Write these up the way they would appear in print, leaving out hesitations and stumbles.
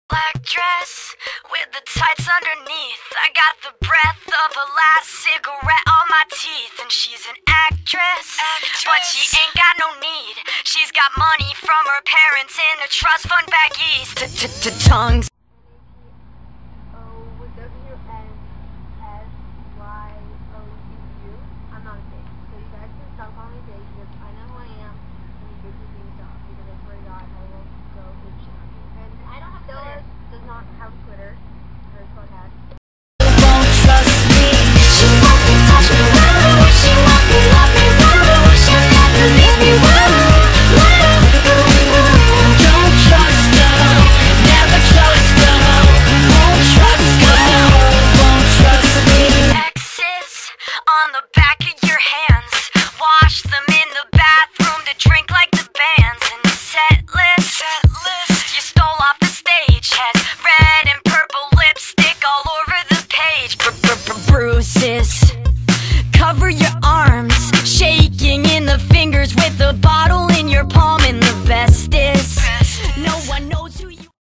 Black dress with the tights underneath. I got the breath of a last cigarette on my teeth. And she's an actress, but she ain't got no need. She's got money from her parents in a trust fund back east. Tongues. I'm not a fake. So you guys can stop calling me fake because I know who I am and you bitches being stuff because I swear to God I will go hit shit on you. And I don't have Twitter. Does not have Twitter. Or his podcast. Won't trust me. She wants to touch me. She wants to love me. She'll never leave me. Don't trust her. Never trust her. Won't trust her. Won't trust me. X's on the back of your hands. Wash them in the bathroom to drink like the bands. And the set list you stole off the stage has red and purple lipstick all over the page. Bruises cover your arms, shaking in the fingers with the bottle in your palm. And the best is no one knows who you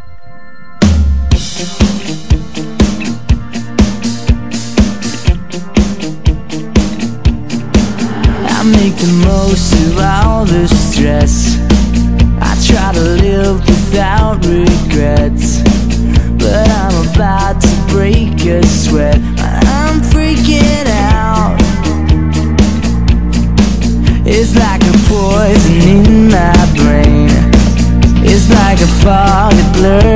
I make the most of all the stress. I try to live without regrets, but I'm about to break a sweat. I'm freaking out. It's like a poison in my brain. It's like a fog that blurs